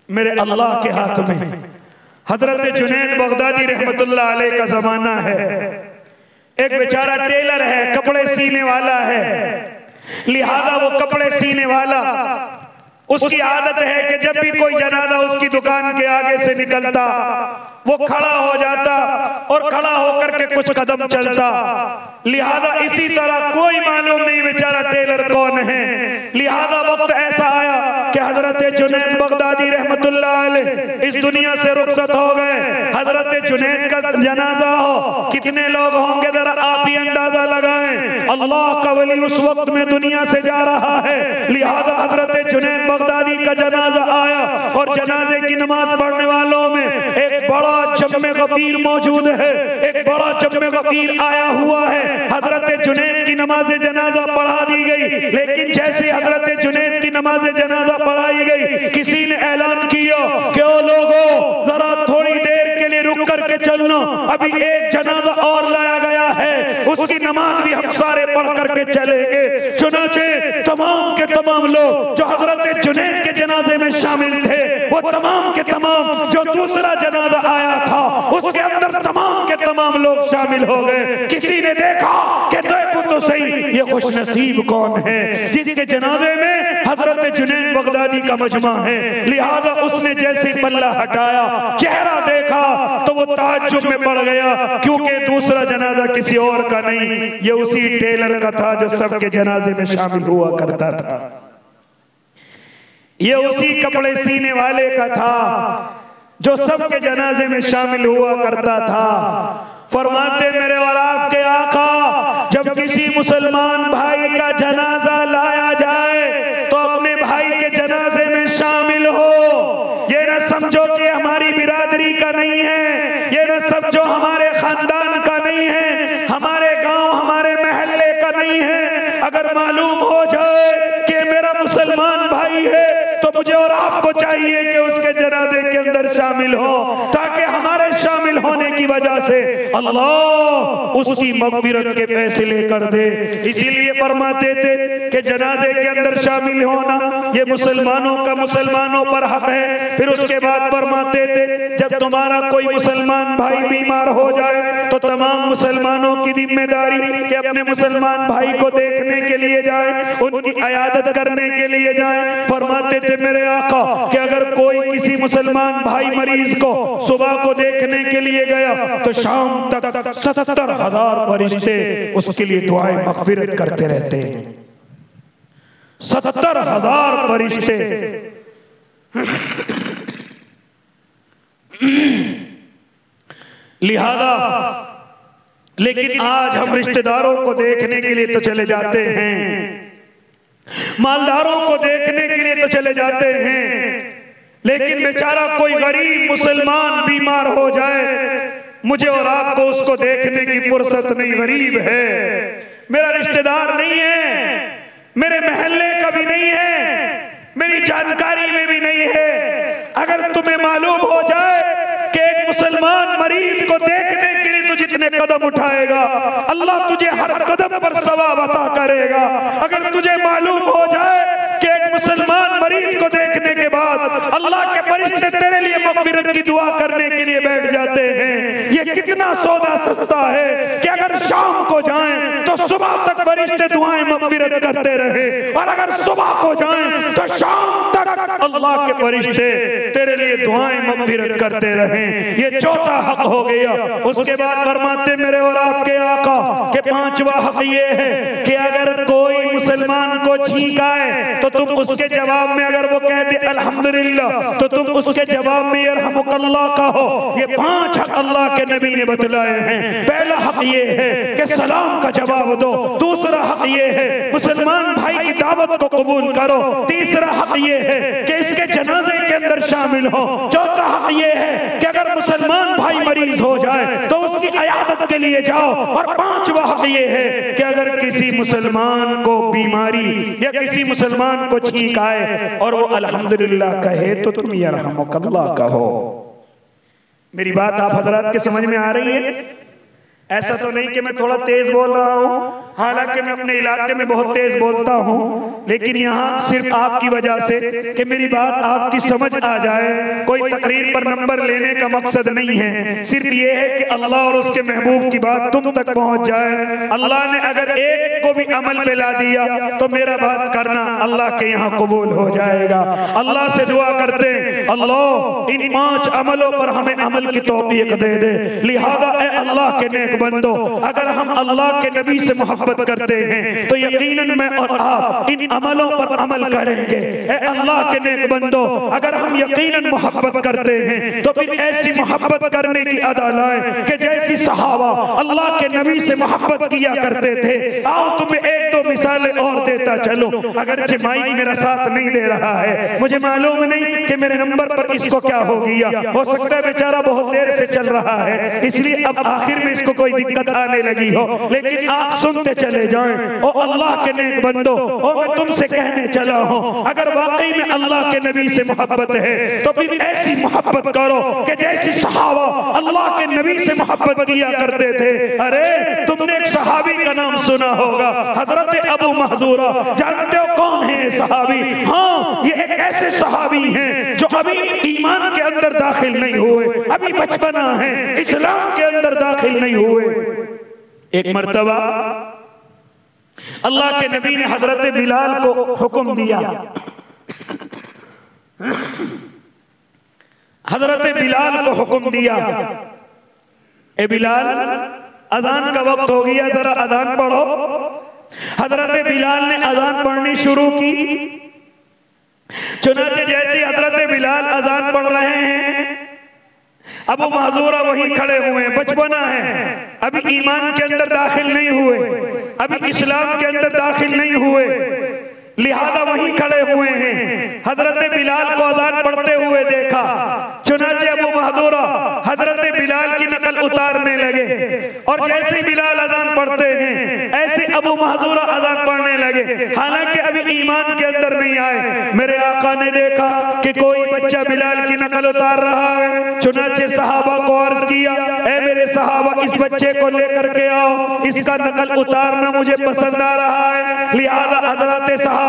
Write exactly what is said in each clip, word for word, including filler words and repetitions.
मेरे अल्लाह के हाथ में। हजरत जुनैद बगदादी रहमतुल्लाह अलैह का जमाना है। एक बेचारा टेलर है, कपड़े सीने वाला है, लिहाजा वो कपड़े सीने वाला, उसकी आदत है कि जब भी कोई जनाजा उसकी दुकान के आगे से निकलता वो खड़ा हो जाता और खड़ा होकर के कुछ कदम चलता। लिहाजा इसी तरह कोई मालूम नहीं बेचारा टेलर कौन है। लिहाजा वक्त ऐसा आया कि हजरत जुनैद बगदादी रहमतुल्लाह अलैह इस दुनिया से रुखसत हो गए। हजरत जुनैद का जनाजा हो, कितने लोग होंगे जरा आप ही अंदाजा लगाएं। अल्लाह का वली उस वक्त में दुनिया से जा रहा है। लिहाजा हजरत जुनैद बगदादी का जनाजा आया और जनाजे की नमाज पढ़ने वालों में एक बड़ा जम्मे गफीर मौजूद है, एक बड़ा जम्मे गफीर आया हुआ है। हजरत जुनैद की नमाज जनाजा पढ़ा दी गई, लेकिन जैसे हजरत जुनैद की नमाज जनाजा पढ़ाई गई, किसी ने ऐलान किया कि ओ लोगों जरा थोड़ी देर के लिए रुक करके चलना, अभी एक जनाजा और लाया गया है, उसकी नमाज भी हम सारे पढ़ करके चलेंगे। चुनाचे तमाम के तमाम लोग जो हजरत जुनैद के जनाजे में शामिल थे, वो तमाम के तमाम जो दूसरा जनाजा आया था उसके अंदर तमाम के तमाम लोग शामिल हो गए। किसी ने देखा कि देखो तो सही ये खुशनसीब कौन है जिसके जनाजे में हजरत जुनैद बगदादी का मजमा है। लिहाजा उसने जैसे पल्ला हटाया, चेहरा देखा तो वो ताज्जुब में पड़ गया, क्योंकि दूसरा जनाजा किसी और का नहीं, ये उसी टेलर का था जो सबके जनाजे में शामिल हुआ करता था, ये उसी कपड़े सीने वाले का था जो सबके जनाजे में शामिल हुआ करता था। फरमाते मेरे और आपके आका, जब किसी मुसलमान भाई का जनाजा लाया जाए तो अपने भाई के जनाजे में शामिल हो। ये न समझो कि हमारी बिरादरी का नहीं है, ये न समझो हमारे खानदान का नहीं है, हमारे गांव हमारे महल्ले का नहीं है। अगर मालूम हो जाए कि मेरा मुसलमान भाई है तो मुझे और आपको चाहिए कि उसके जनाजे के अंदर शामिल हो, ताकि हमारे शामिल होने की वजह से अल्लाह उसकी मग़फ़िरत के फैसले कर दे। इसीलिए फरमाते थे कि जनाजे के अंदर शामिल होना ये मुसलमानों का मुसलमानों पर हक है। फिर उसके बाद फरमाते थे जब तुम्हारा कोई मुसलमान भाई बीमार हो जाए तो तमाम मुसलमानों की जिम्मेदारी कि अपने मुसलमान भाई को देखने के लिए जाए, उनकी अयादत करने के लिए जाए। फरमाते थे मेरे आका कि अगर कोई किसी मुसलमान भाई मरीज को सुबह को देखने के लिए गया तो शाम तक सत्तर हजार फरिश्ते उसके लिए दुआएं मग़फ़िरत करते रहते हैं। सत्तर हजार फरिश्ते। लिहाजा लेकिन आज हम रिश्तेदारों को देखने के लिए तो चले जाते हैं, मालदारों को देखने के लिए तो चले जाते हैं, लेकिन बेचारा कोई गरीब मुसलमान बीमार हो जाए, मुझे और आपको उसको देखने की फुर्सत नहीं। गरीब है, मेरा रिश्तेदार नहीं है, मेरे महल्ले का भी नहीं है, मेरी जानकारी में भी नहीं है। अगर तुम्हें मालूम हो जाए कि एक मुसलमान मरीज को देखने के लिए तू जितने कदम उठाएगा अल्लाह तुझे हर कदम पर सवाब अता करेगा। अगर तुझे मालूम हो जाए कि एक मुसलमान मरीज को देखने के बाद अल्लाह के फरिश्ते तेरे लिए मग़फ़िरत की दुआ करने के लिए बैठ जाते हैं, ये कितना सौदा सस्ता है कि अगर शाम को जाएं तो सुबह तक फरिश्ते दुआएं मग़फ़िरत करते रहे, और अगर सुबह को जाएं तो शाम तक अल्लाह के फरिश्ते तेरे लिए दुआएं मग़फ़िरत करते रहे। ये चौथा हक हो गया। उसके बाद फरमाते मेरे और आपके आका के पांचवा हक ये है कि अगर कोई मुसलमान को छींक आए तो तुम उसके जवाब में अगर वो कह दे अल्हम्दुलिल्लाह तो तुम उसके जवाब में यरहमुकल्लाह कहो। ये पांच हक अल्लाह के नबी ने बतलाए हैं। पहला हक ये है कि सलाम का जवाब दो, दूसरा हक ये है मुसलमान भाई की दावत को कबूल करो, तीसरा हक ये है कि इसके जनाजे के अंदर शामिल हो, चौथा हक ये है कि अगर मुसलमान भाई मरीज हो जाए तो उसकी अयादत के लिए जाओ, और पांचवा हक ये है कि अगर किसी मुसलमान को बीमारी या किसी मुसलमान को छींक आए और वो अल्हम्दुलिल्लाह कहे तो तुम यरहमुकल्लाह कहो। मेरी बात आप हजरात के समझ में आ रही है? ऐसा तो नहीं कि मैं थोड़ा तेज बोल रहा हूँ, हालांकि मैं अपने इलाके में बहुत तेज बोलता हूँ, लेकिन यहाँ सिर्फ आपकी वजह से कि मेरी बात आपकी समझ आ जाए, कोई तकरीर पर नंबर लेने का मकसद नहीं है, सिर्फ ये है कि अल्लाह और उसके महबूब की बात तुम तक पहुँच जाए। अल्लाह ने अगर एक को भी अमल पे ला दिया तो मेरा बात करना अल्लाह के यहाँ कबूल हो जाएगा। अल्लाह से दुआ करते हैं, अल्लाह इन पांच अमलों पर हमें अमल की तौफीक दे दे। लिहाजा ए अल्लाह के नेक बंदो, अगर हम अल्लाह के नबी से मोहब्बत करते हैं तो यकीनन मैं और आप इन अमलों पर अमल करेंगे। ए अल्लाह के नेक बंदो, अगर हम यकीनन मोहब्बत करते हैं तो फिर ऐसी मोहब्बत करने की अदा लाएं कि जैसी सहाबा अल्लाह के नबी से मोहब्बत किया करते थे। आओ तुम्हें एक दो मिसालें और देता चलो। अगर माइक मेरा साथ नहीं दे रहा है, मुझे मालूम नहीं कि मेरे नंबर पर इसको क्या हो गया, हो सकता है बेचारा बहुत देर से चल रहा है इसलिए अब आखिर में इसको कोई दिक्कत आने लगी हो, लेकिन आप सुनते चले जाएं। ओ अल्लाह के नेक बंदो, ओ मैं तुमसे कहने चला हूं, अगर वाकई में अल्लाह के नबी से मोहब्बत है तो फिर ऐसी मोहब्बत करो कि जैसी सहाबा अल्लाह के नबी से मोहब्बत किया करते थे। अरे तुमने एक सहाबी का नाम सुना होगा, हजरत अबू महजूरा। जानते हो कौन है ये सहाबी? हाँ, ये एक ऐसे सहाबी हैं जो अभी ईमान के अंदर दाखिल नहीं हुए, अभी बचपना है, इस्लाम के अंदर दाखिल नहीं हुए। एक मर्तबा अल्लाह के नबी ने हजरत बिलाल को हुक्म दिया, हजरत बिलाल को हुक्म दिया, ए बिलाल अजान का वक्त हो गया, जरा अजान पढ़ो। हजरत बिलाल ने अजान पढ़नी शुरू की। चुनाचे जैसे हजरत बिलाल अजान पढ़ रहे हैं, अबू महजूरा वहीं खड़े हुए हैं, बचपना है, अभी ईमान के अंदर दाखिल नहीं हुए, अभी इस्लाम के अंदर दाखिल नहीं हुए, लिहाजा वहीं खड़े हुए हैं। हजरत बिलाल को अजान पढ़ते हुए देखा, चुनाचे अबू महजूरा हजरत बिलाल की नकल उतारने लगे और जैसे बिलाल अजान पढ़ते हैं ऐसे अबू महजूरा अजान पढ़ने लगे, हालांकि अभी ईमान के अंदर नहीं आए। मेरे आका ने देखा कि कोई बच्चा बिलाल की नकल उतार रहा है, चुनाचे सहाबा को अर्ज किया, ए मेरे सहाबा इस बच्चे को लेकर के आओ, इसका नकल उतारना मुझे पसंद आ रहा है। लिहाजा हजरत सहाबा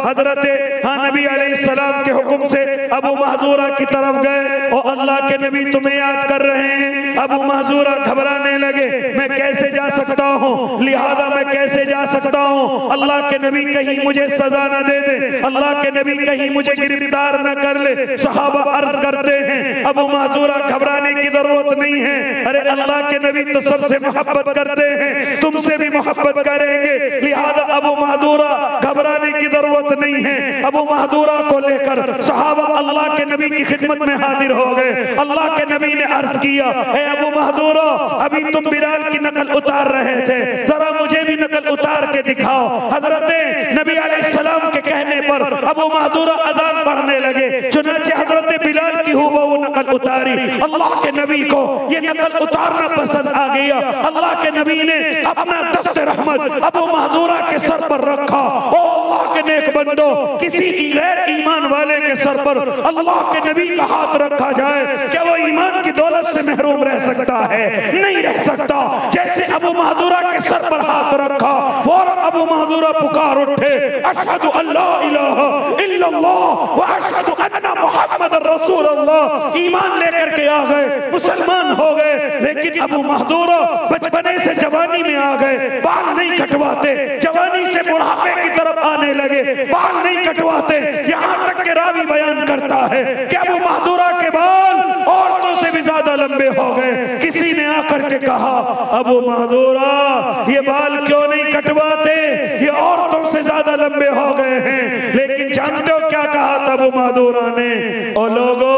हजरत हाँ नबी अलैहिस्सलाम के हुक्म से अबू महजूरा की तरफ गए और अल्लाह के नबी तुम्हें याद कर रहे हैं। अबू महजूरा घबराने लगे, मैं कैसे जा सकता हूँ, लिहाजा मैं कैसे जा सकता हूँ, अल्लाह के नबी कहीं मुझे सजा न दे दे, अल्लाह के नबी कहीं मुझे गिरफ्तार न कर ले। सहाबा अर्ज करते हैं, अबू महजूरा घबराने की जरूरत नहीं है, अरे अल्लाह के नबी तो सबसे मोहब्बत करते हैं, तुमसे भी मोहब्बत करेंगे, लिहाजा अबू महजूरा घबराने की जरूरत नहीं है। अबू महजूरा को लेकर सहाबा अल्लाह के नबी की खिदमत में हाजिर हो गए। अल्लाह के नबी ने अर्ज किया, ए अबू महजूरा अभी तुम बिलाल की नकल उतार रहे थे, जरा मुझे भी नकल उतार के दिखाओ। हजरत नबी अलैहिस्सलाम के कहने पर अबू महजूरा अजान पढ़ने लगे, चुनाचे हजरत बिलाल की हूबहू नकल उतारी। अल्लाह के नबी को ये नकल उतारना पसंद आ गया। अल्लाह के नबी ने अपना दस्त रहमत अबू महजूरा के सर पर रखा। ओ अल्लाह के नेक बंदो, किसी गैर ईमान वाले के सर पर अल्लाह के नबी का हाथ रखा जाए, क्या वो ईमान की दौलत से महरूम रह सकता है? नहीं रह सकता। जैसे अबू महजूरा के सर पर हाथ रखा, फौरन अबू महजूरा पुकार उठे, अशहदु अल्ला इलाहा इल्लल्लाह व अशहदु अन्ना मुहम्मदर रसूलुल्लाह। ईमान लेकर के आ गए, मुसलमान हो गए। लेकिन अबू महजूरा बचपने से जवानी में आ गए, बाल नहीं कटवाते, जवानी से बुढ़ापे की तरफ आने लगे, बाल नहीं कटवाते। यहाँ तक के रावी बयान करता है कि अबू महजूरा के बाल औरतों से भी ज्यादा लंबे हो गए। किसी ने आकर के कहा, अबू महजूरा ये बाल क्यों नहीं कटवाते, ये औरतों से ज्यादा लंबे हो गए हैं। लेकिन जानते हो क्या कहा था अबू महजूरा ने? ओ लोगों,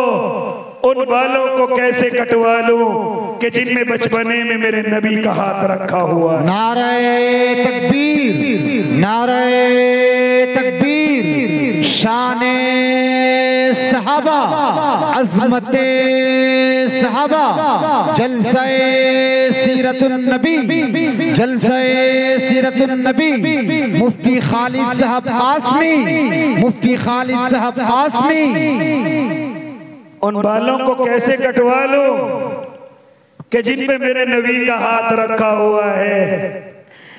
उन बालों को कैसे कटवा लूं कि जिनमें बचपने में मेरे नबी का हाथ रखा हुआ। नारे तकबीर, नारे तकबीर, शाने सहाबा, अज़मते सहाबा, जलसे सीरतुन नबी, जलसे सीरतुन नबी। मुफ्ती खालिद साहब कासमी, मुफ्ती खालिद साहब कासमी। उन बालों को कैसे कटवा लूं कि जिन पे मेरे नबी का हाथ रखा हुआ है।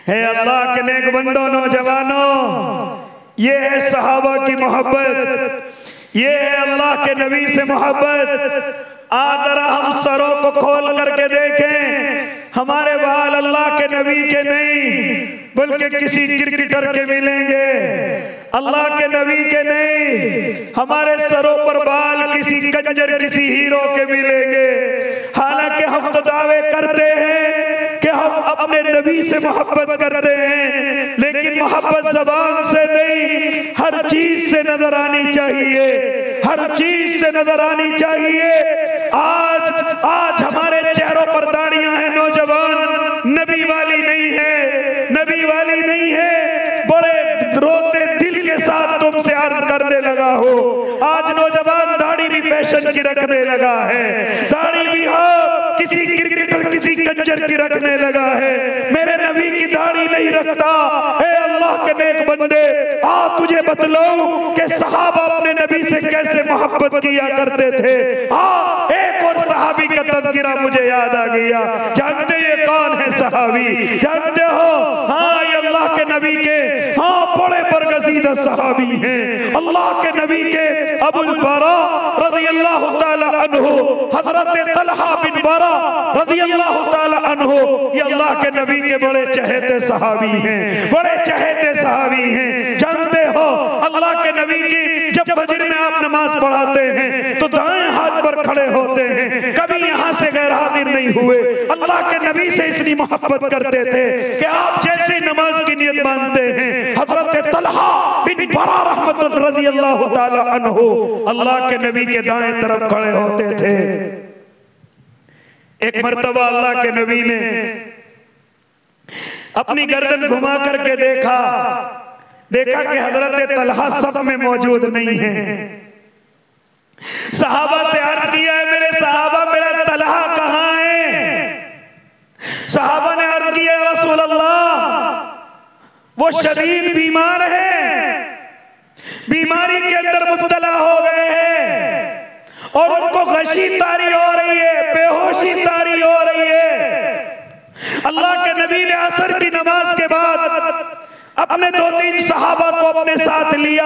है अल्लाह के नेक बंदों, नौजवानों, ये है सहाबा की मोहब्बत, ये है अल्लाह के नबी से मोहब्बत। आदरा हम सरों को खोल करके देखें, हमारे बाल अल्लाह के नबी के नहीं बल्कि किसी क्रिकेटर के मिलेंगे, अल्लाह के नबी के नहीं। हमारे सरों पर बाल किसी कंजर, किसी हीरो के मिलेंगे। हालांकि हम तो दावे करते हैं कि हम अपने नबी से मोहब्बत करते हैं, लेकिन मोहब्बत ज़बान से नहीं, हर चीज से नजर आनी चाहिए, हर चीज से नजर आनी चाहिए। आज आज हमारे चेहरों पर दाढ़ियां हैं नौजवान, नबी वाली नहीं है, नबी वाली नहीं है। बड़े रोते दिल के साथ तुमसे अर्ज करने लगा हो, आज नौजवान दाढ़ी भी फैशन की रखने लगा है, दाढ़ी भी हो किसी क्रिकेटर, किसी कंजर की रखने लगा है। मेरे नबी की दाढ़ी नहीं रखता। ए अल्लाह के नेक बंदे, आ तुझे बतलाऊं कि सहाबा अपने नबी से कैसे मोहब्बत किया करते थे। आ एक और सहाबी का तज़किरा मुझे याद आ गया। जानते ये कौन है सहाबी? जानते हो? हाँ, ये अल्लाह के नबी के हाँ बड़े बरगज़ीदा सहाबी हैं। अल्लाह के नबी के अबुल बरा रज़ियल्लाहु ताला अन्हु, हज़रत तलहा बिन बरा रज़ियल्लाहु ताला अन्हु, ये अल्लाह के नबी के बड़े चहेते सहाबी हैं, बड़े चहेते सहाबी हैं। जानते हो अल्लाह के नबी की जब फजर में आप नमाज पढ़ाते हैं तो दाएं हाथ पर खड़े होते हैं, कभी यहाँ से गैर हाजिर नहीं हुए। अल्लाह के नबी से इतनी मोहब्बत करते थे कि आप जैसे नमाज की नियत मानते हैं, हज़रत तलहा बिन बरा रहमतुल्लाह रज़ियल्लाहु ताला अन्हु अल्लाह के नबी के दाएं तरफ खड़े होते थे। एक मर्तबा अल्लाह के नबी ने अपनी गर्दन घुमा करके देखा देखा कि हजरत तलहा सब में मौजूद नहीं है। सहाबा से अर्ज किया है, मेरे सहाबा मेरा तलहा कहाँ है? सहाबा ने अर्ज किया, रसूल अल्लाह वो शदीद बीमार है, बीमारी के अंदर मुब्तला हो गए हैं और उनको गशी तारी हो रही है, बेहोशी तारी हो रही है। अल्लाह के नबी ने असर की नमाज के बाद अपने दो तीन सहाबा को अपने साथ लिया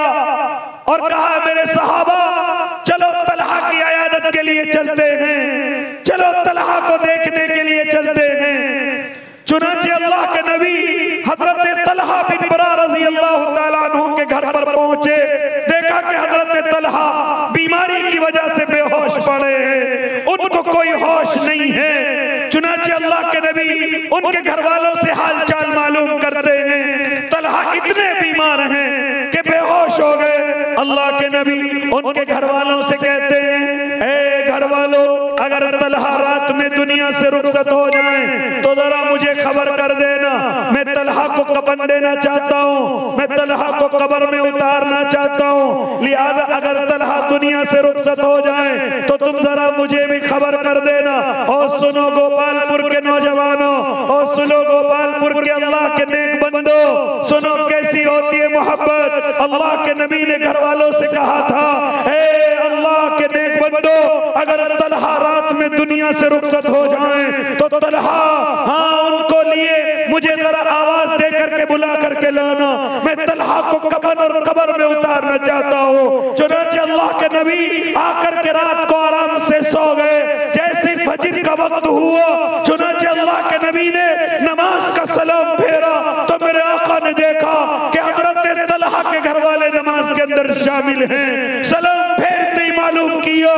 और कहा, मेरे सहाबा चलो तलहा की अयादत के लिए चलते हैं, चलो तलहा को देखने के लिए चलते हैं। चुनांचे अल्लाह के नबी हजरत तलहा बिन बरा रज़ियल्लाहु ताला अन्हु के घर पर पहुंचे, देखा कि हजरत तलहा बीमारी की वजह से बेहोश पड़े हैं, उनको कोई होश नहीं है। चुनांचे अल्लाह के नबी उनके घर वालों से हाल चाल मालूम करते हैं, तलहा इतने बीमार हैं कि बेहोश हो गए। अल्लाह के नबी उनके घर वालों से कहते हैं, ए घर वालों, अगर तलहा रात में दुनिया से रुखसत हो जाए तो जरा मुझे खबर कर देना, मैं तलहा को कफन देना चाहता हूँ, मैं तलहा को कब्र में उतारना चाहता हूँ। लिहाजा अगर तलहा दुनिया से रुखसत हो जाए तो तुम जरा मुझे भी खबर कर देना। और सुनो गोपालपुर के नौजवानों, और सुनो गोपालपुर के अल्लाह के नेक बंदो, सुनो कैसी होती है मोहब्बत। अल्लाह के नबी ने घर वालों से कहा था, ए अल्लाह के नेक बंदो, अगर तलहा रात में दुनिया से रुखसत हो जाए तो तलहा हाँ उनको लिए मुझे जरा आवाज दे करके बुला करके लाना, मैं तलहा को कफन और कब्र में उतारना चाहता हूँ। चुनांचे अल्लाह के नबी आकर के रात को आराम से सो गए। जैसे फजर का वक्त हुआ, चुनांचे अल्लाह के नबी ने नमाज का सलाम फेरा तो मेरे आका ने देखा कि हजरत तलहा के घर वाले नमाज के अंदर शामिल हैं। सलाम फेरते ही मालूम किया,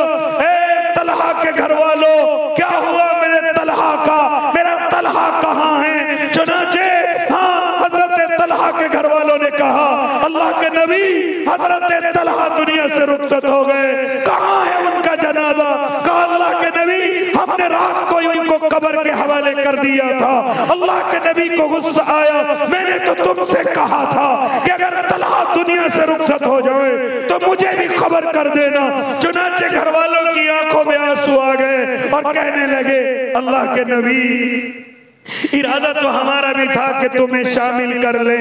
ए तलहा के घर वालों, क्या हुआ मेरे तलहा का, मेरा तलहा कहाँ है? चुनांचे हाँ हजरत तलहा के घर वालों ने कहा, अल्लाह के नबी हजरत तलहा दुनिया से रुखसत हो गए, कहाँ है उनका जनाजा? कहा, अल्लाह के नबी हमने रात को ही उनको कब्र के हवाले कर दिया था। अल्लाह के नबी को गुस्सा आया, मैंने तो तुमसे कहा था कि अगर तलहा दुनिया से रुखसत हो जाए तो मुझे भी खबर कर देना। चुनांचे घर वालों की आंखों में आंसू आ गए और कहने लगे, अल्लाह के नबी इरादा तो हमारा भी था कि तुम्हें शामिल कर ले,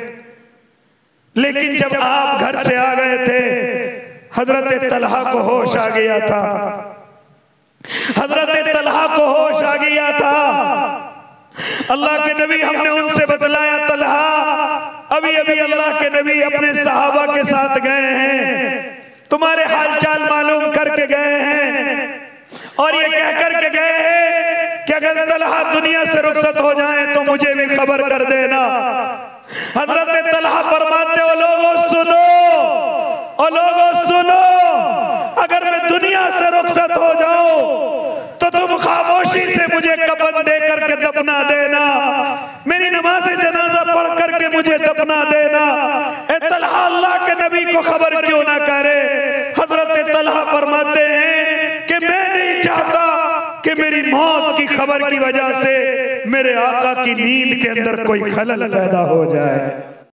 लेकिन जब आप घर से आ गए थे हजरत तलहा को होश आ गया था, हजरत तलहा को होश आ गया था। अल्लाह के नबी हमने उनसे बतलाया, तलहा अभी अभी अल्लाह के नबी अपने सहाबा के साथ गए हैं, तुम्हारे हालचाल मालूम करके गए हैं और ये कह कर के गए हैं कि अगर तलहा दुनिया से रुखसत हो जाए तो मुझे भी खबर कर देना। हजरत तलहा फरमाते हो, लोगों सुनो, और लोगों सुनो, अगर मैं दुनिया से रुखसत हो जाऊं तो तुम खामोशी से मुझे कफन दे करके दफना देना, मेरी नमाज जनाजा पढ़ करके मुझे दफना देना। ए तलहा अल्लाह के नबी को खबर क्यों ना करे? हजरत तलहा फरमाते हैं कि मैं नहीं चाहता कि मेरी मौत की खबर की वजह से मेरे आका की नींद के अंदर कोई खलल पैदा हो जाए।